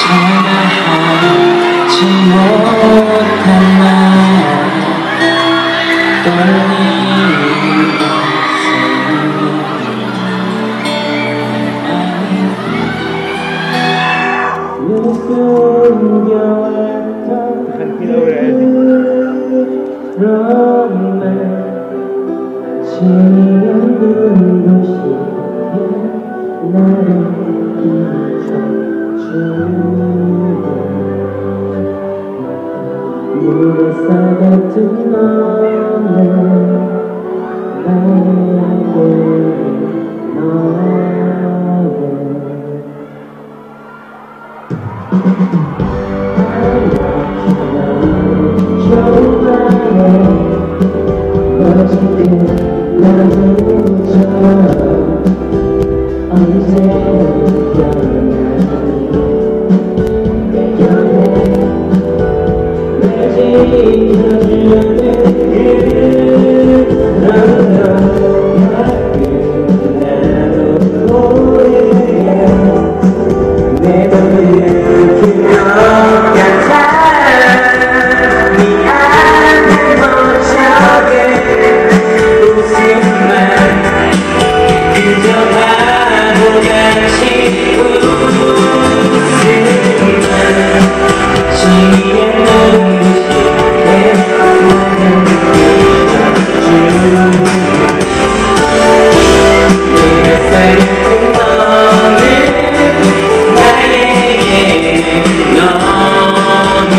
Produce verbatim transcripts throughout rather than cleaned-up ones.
전화하지 못한 날 떨리는 그런 말 지면 눈부시게 나를 비춰주고 물에서 같은 너는 나에게 너는 어쨌든 나는 저 언제부터 내 곁에 내 지켜주는 그런 나도 모르게 내 맘을 그려 같아 네 안에 멈춰게 웃음만 그저 바보같이 웃음만 지에 눈부시게 나를 비춰주는 내가 사랑했던 너는 나에게 너는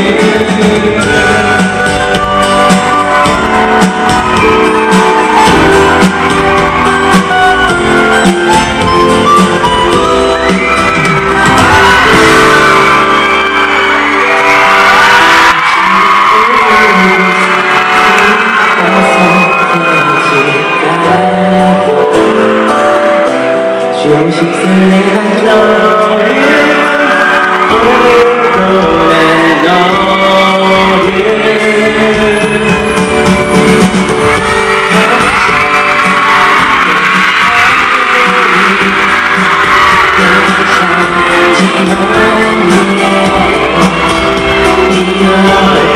조금씩 설레는 너를 오늘도 난 너를 지난 후에 이 너를